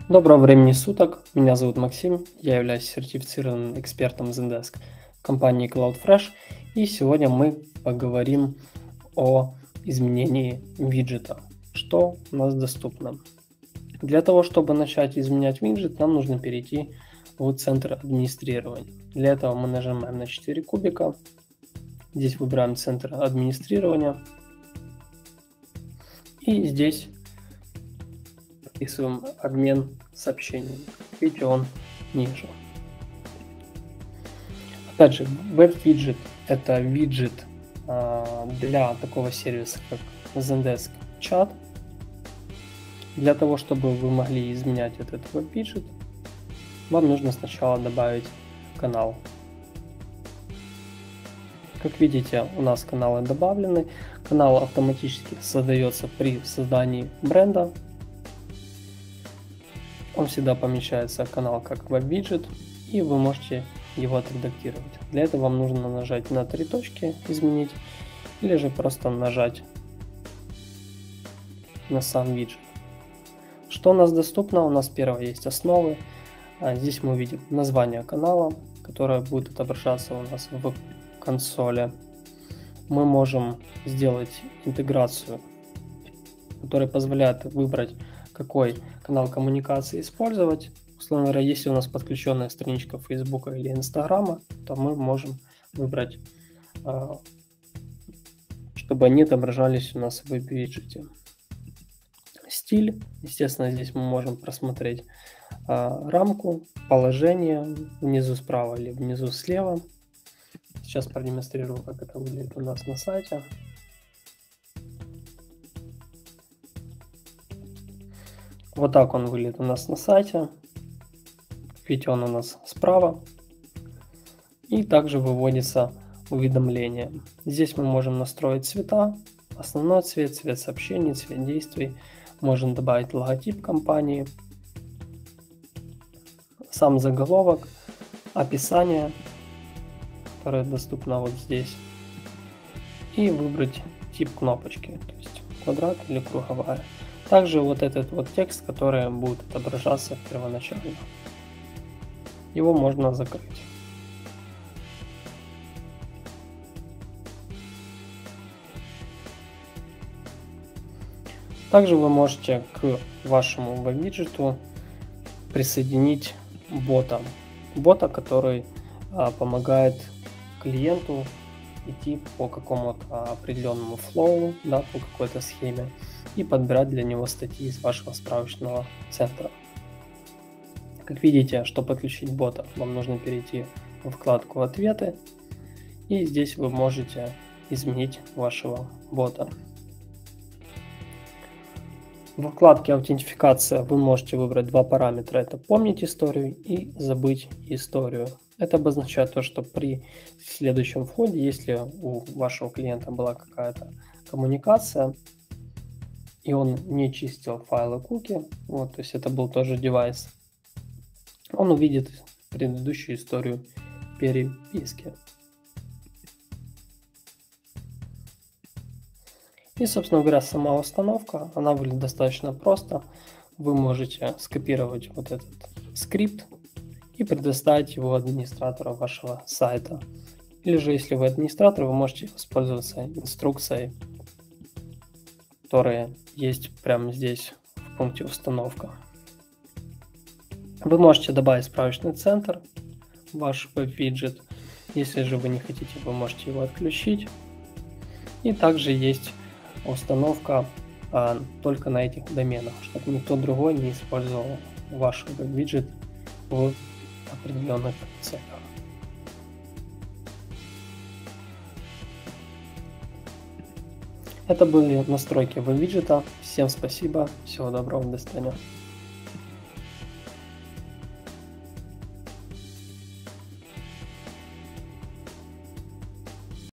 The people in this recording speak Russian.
Доброго времени суток, меня зовут Максим, я являюсь сертифицированным экспертом Zendesk компании CloudFresh, и сегодня мы поговорим о изменении виджета, что у нас доступно. Для того, чтобы начать изменять виджет, нам нужно перейти в центр администрирования. Для этого мы нажимаем на 4 кубика, здесь выбираем центр администрирования, и здесь описываем обмен сообщениями. Видите, он ниже. Опять же, веб-виджет – это виджет для такого сервиса, как Zendesk Chat. Для того, чтобы вы могли изменять этот веб-виджет, вам нужно сначала добавить канал. Как видите, у нас каналы добавлены. Канал автоматически создается при создании бренда. Он всегда помещается канал как веб-виджет, и вы можете его отредактировать. Для этого вам нужно нажать на 3 точки «Изменить», или же просто нажать на сам виджет. Что у нас доступно? У нас первое есть основы. Здесь мы видим название канала, которое будет отображаться у нас в консоли. Мы можем сделать интеграцию, которая позволяет выбрать, какой канал коммуникации использовать. Условно говоря, если у нас подключенная страничка Facebook или Instagram, то мы можем выбрать, чтобы они отображались у нас в веб-виджете. Стиль, естественно, здесь мы можем просмотреть рамку, положение внизу справа или внизу слева. Сейчас продемонстрирую, как это выглядит у нас на сайте. Вот так он выглядит у нас на сайте. Видите, он у нас справа. И также выводится уведомление. Здесь мы можем настроить цвета. Основной цвет, цвет сообщений, цвет действий. Можем добавить логотип компании. Сам заголовок, описание, которое доступно вот здесь. И выбрать тип кнопочки, то есть квадрат или круговая. Также вот этот вот текст, который будет отображаться первоначально. Его можно закрыть. Также вы можете к вашему веб-виджету присоединить бота. Бота, который помогает клиенту идти по какому-то определенному флоу, да, по какой-то схеме, и подбирать для него статьи из вашего справочного центра. Как видите, чтобы подключить бота, вам нужно перейти в вкладку «Ответы», и здесь вы можете изменить вашего бота. В вкладке «Аутентификация» вы можете выбрать 2 параметра. Это «Помнить историю» и «Забыть историю». Это обозначает то, что при следующем входе, если у вашего клиента была какая-то коммуникация, и он не чистил файлы куки, вот, то есть это был тоже девайс, он увидит предыдущую историю переписки. И, собственно говоря, сама установка, она выглядит достаточно просто. Вы можете скопировать вот этот скрипт и предоставить его администратору вашего сайта. Или же, если вы администратор, вы можете воспользоваться инструкцией, которая есть прямо здесь в пункте «Установка». Вы можете добавить справочный центр в ваш веб-виджет. Если же вы не хотите, вы можете его отключить. И также есть установка только на этих доменах, чтобы никто другой не использовал ваш веб-виджет в определенных целях. Это были настройки веб-виджета. Всем спасибо, всего доброго, до свидания.